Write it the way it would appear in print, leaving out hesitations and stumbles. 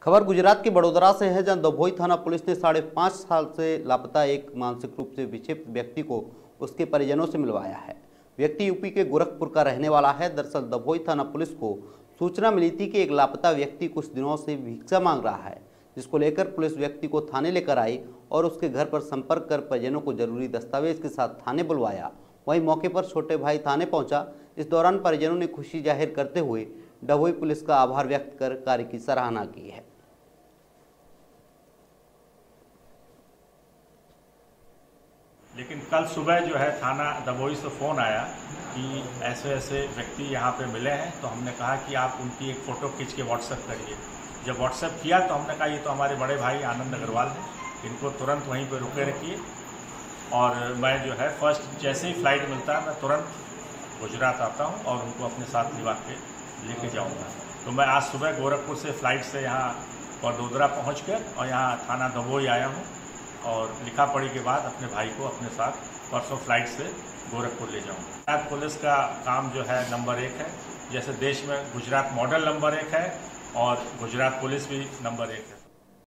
खबर गुजरात के बड़ोदरा से है, जहां दभोई थाना पुलिस ने 5.5 साल से लापता एक मानसिक रूप से विक्षिप्त व्यक्ति को उसके परिजनों से मिलवाया है। व्यक्ति यूपी के गोरखपुर का रहने वाला है। दरअसल दभोई थाना पुलिस को सूचना मिली थी कि एक लापता व्यक्ति कुछ दिनों से भिक्षा मांग रहा है, जिसको लेकर पुलिस व्यक्ति को थाने लेकर आई और उसके घर पर संपर्क कर परिजनों को जरूरी दस्तावेज के साथ थाने बुलवाया। वहीं मौके पर छोटे भाई थाने पहुंचा। इस दौरान परिजनों ने खुशी जाहिर करते हुए दभोई पुलिस का आभार व्यक्त कर कार्य की सराहना की है। लेकिन कल सुबह जो है थाना दभोई से फ़ोन आया कि ऐसे ऐसे व्यक्ति यहाँ पे मिले हैं, तो हमने कहा कि आप उनकी एक फ़ोटो खींच के व्हाट्सएप करिए। जब व्हाट्सएप किया तो हमने कहा ये तो हमारे बड़े भाई आनंद अग्रवाल हैं, इनको तुरंत वहीं पे रुके रखिए और मैं जो है फर्स्ट जैसे ही फ्लाइट मिलता है मैं तुरंत गुजरात आता हूँ और उनको अपने साथ लिवा के लेके जाऊँगा। तो मैं आज सुबह गोरखपुर से फ़्लाइट से यहाँ बड़ोदरा पहुँच कर और यहाँ थाना दभोई आया हूँ और लिखा पढ़ी के बाद अपने भाई को अपने साथ परसों फ्लाइट से गोरखपुर ले जाऊँगा। गुजरात पुलिस का काम जो है नंबर 1 है, जैसे देश में गुजरात मॉडल नंबर 1 है और गुजरात पुलिस भी नंबर 1 है।